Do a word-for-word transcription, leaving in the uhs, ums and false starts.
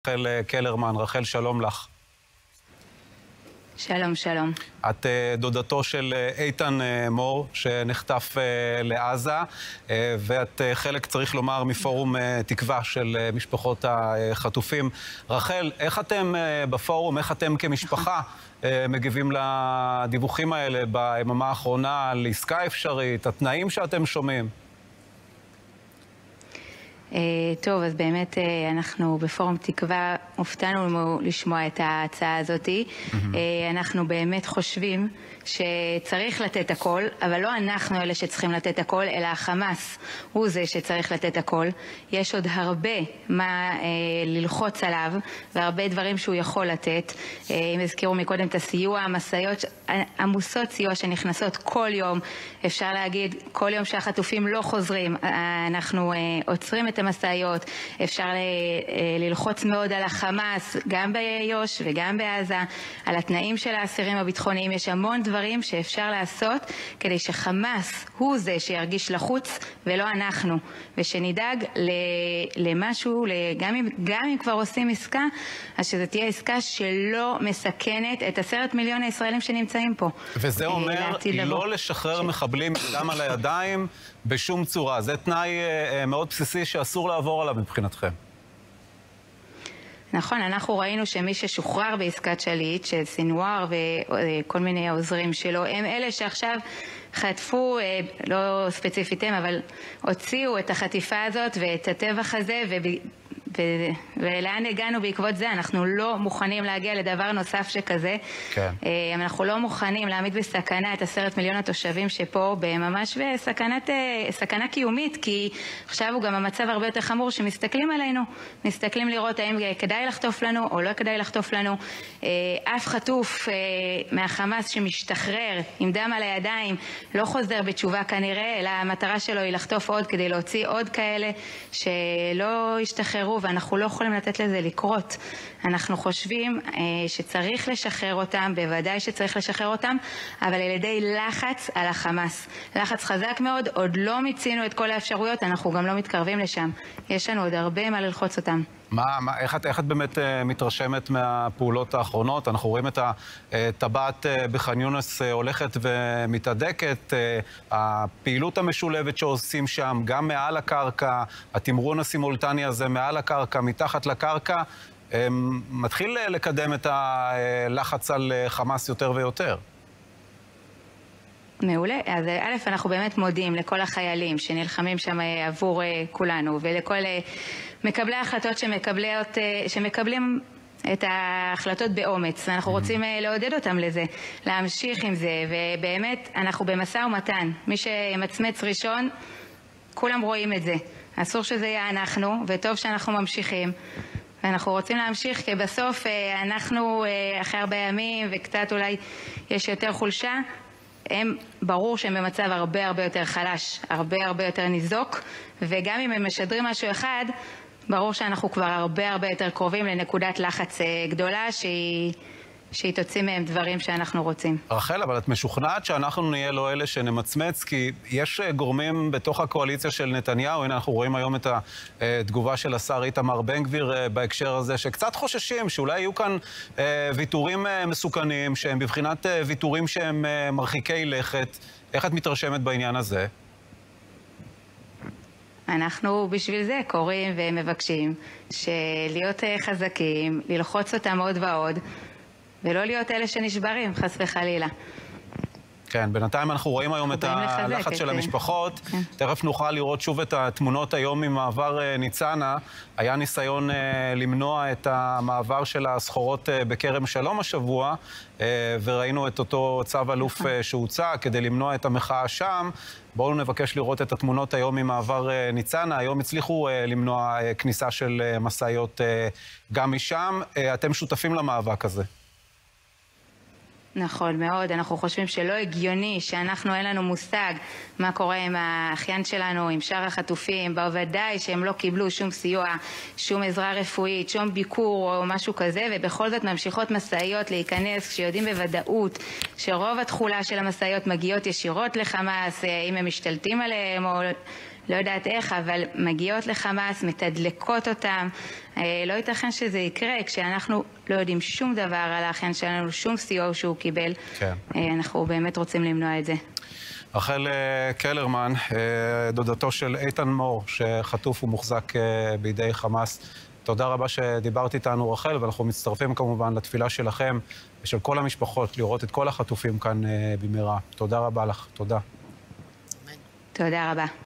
רחל קלרמן. רחל, שלום לך. שלום, שלום. את דודתו של איתן מור, שנחטף לעזה, ואת חלק, צריך לומר, מפורום תקווה של משפחות החטופים. רחל, איך אתם בפורום, איך אתם כמשפחה מגיבים לדיווחים האלה ביממה האחרונה על עסקה אפשרית, התנאים שאתם שומעים? טוב, אז באמת אנחנו בפורום תקווה הופתענו לשמוע את ההצעה הזאת. אנחנו באמת חושבים שצריך לתת הכל, אבל לא אנחנו אלה שצריכים לתת הכל, אלא החמאס הוא זה שצריך לתת הכל. יש עוד הרבה מה ללחוץ עליו, והרבה דברים שהוא יכול לתת. אם הזכירו מקודם את הסיוע, המשאיות עמוסות סיוע שנכנסות כל יום. אפשר להגיד, כל יום שהחטופים לא חוזרים, אנחנו עוצרים את המשאיות. אפשר ללחוץ מאוד על החמאס, גם ביו"ש וגם בעזה, על התנאים של האסירים הביטחוניים. יש המון דברים שאפשר לעשות כדי שחמאס הוא זה שירגיש לחוץ ולא אנחנו, ושנדאג למשהו, גם אם, גם אם כבר עושים עסקה, אז שזו תהיה עסקה שלא מסכנת את עשרת מיליון הישראלים שנמצאים פה. וזה אומר לא לשחרר מחבלים דם על הידיים בשום צורה. זה תנאי מאוד בסיסי שאסור לעבור עליו מבחינתכם. נכון, אנחנו ראינו שמי ששוחרר בעסקת שליט, של סינואר וכל מיני העוזרים שלו, הם אלה שעכשיו חטפו, לא ספציפית הם, אבל הוציאו את החטיפה הזאת ואת הטבח הזה, וב... ו... ולאן הגענו בעקבות זה? אנחנו לא מוכנים להגיע לדבר נוסף שכזה. כן. אנחנו לא מוכנים להעמיד בסכנה את עשרת מיליון התושבים שפה, בממש בסכנת, סכנה קיומית, כי עכשיו הוא גם המצב הרבה יותר חמור שמסתכלים עלינו, מסתכלים לראות האם כדאי לחטוף לנו או לא כדאי לחטוף לנו. אף חטוף מהחמאס שמשתחרר עם דם על הידיים לא חוזר בתשובה כנראה, אלא המטרה שלו היא לחטוף עוד כדי להוציא עוד כאלה שלא ישתחררו, ואנחנו לא יכולים לתת לזה לקרות. אנחנו חושבים אה, שצריך לשחרר אותם, בוודאי שצריך לשחרר אותם, אבל על ידי לחץ על החמאס. לחץ חזק מאוד, עוד לא מיצינו את כל האפשרויות, אנחנו גם לא מתקרבים לשם. יש לנו עוד הרבה מה ללחוץ אותם. מה, מה, איך, איך את באמת uh, מתרשמת מהפעולות האחרונות? אנחנו רואים את הטבעת uh, בח'אן יונס uh, הולכת ומתהדקת, uh, הפעילות המשולבת שעושים שם, גם מעל הקרקע, התמרון הסימולטני הזה מעל הקרקע, מתחת לקרקע, um, מתחיל לקדם את הלחץ על uh, חמאס יותר ויותר. מעולה. אז א', אנחנו באמת מודים לכל החיילים שנלחמים שם עבור כולנו, ולכל מקבלי ההחלטות שמקבלות, שמקבלים את ההחלטות באומץ. אנחנו רוצים לעודד אותם לזה, להמשיך עם זה, ובאמת אנחנו במשא ומתן. מי שמצמץ ראשון, כולם רואים את זה. אסור שזה יהיה אנחנו, וטוב שאנחנו ממשיכים. ואנחנו רוצים להמשיך, כי בסוף אנחנו אחרי הרבה ימים, וקצת אולי יש יותר חולשה, הם ברור שהם במצב הרבה הרבה יותר חלש, הרבה הרבה יותר ניזוק, וגם אם הם משדרים משהו אחד, ברור שאנחנו כבר הרבה הרבה יותר קרובים לנקודת לחץ גדולה שהיא, שהיא תוציא מהם דברים שאנחנו רוצים. רחל, אבל את משוכנעת שאנחנו נהיה לא אלה שנמצמץ, כי יש גורמים בתוך הקואליציה של נתניהו, הנה אנחנו רואים היום את התגובה של השר איתמר בן גביר בהקשר הזה, שקצת חוששים שאולי יהיו כאן ויתורים מסוכנים, שהם בבחינת ויתורים שהם מרחיקי לכת. איך את מתרשמת בעניין הזה? אנחנו בשביל זה קוראים ומבקשים שלהיות חזקים, ללחוץ אותם עוד ועוד, ולא להיות אלה שנשברים, חס וחלילה. כן, בינתיים אנחנו רואים היום את הלחץ של המשפחות. תכף נוכל לראות שוב את התמונות היום ממעבר ניצנה. היה ניסיון למנוע את המעבר של הסחורות בכרם שלום השבוע, וראינו את אותו צו אלוף שהוצא כדי למנוע את המחאה שם. בואו נבקש לראות את התמונות היום ממעבר ניצנה. היום הצליחו למנוע כניסה של מסעיות גם משם. אתם שותפים למאבק הזה. נכון מאוד, אנחנו חושבים שלא הגיוני שאנחנו אין לנו מושג מה קורה עם האחיין שלנו, עם שאר החטופים, בוודאי שהם לא קיבלו שום סיוע, שום עזרה רפואית, שום ביקור או משהו כזה, ובכל זאת ממשיכות מסעיות להיכנס כשיודעים בוודאות שרוב התחולה של המסעיות מגיעות ישירות לחמאס, אם הם משתלטים עליהם או לא יודעת איך, אבל מגיעות לחמאס, מתדלקות אותם. לא ייתכן שזה יקרה כשאנחנו לא יודעים שום דבר על האחיין שלנו, שום סיוע שהוא קיבל. כן. אנחנו באמת רוצים למנוע את זה. רחל קלרמן, דודתו של איתן מור, שחטוף ומוחזק בידי חמאס. תודה רבה שדיברת איתנו, רחל, ואנחנו מצטרפים כמובן לתפילה שלכם ושל כל המשפחות לראות את כל החטופים כאן במהרה. תודה רבה לך. תודה. תודה רבה.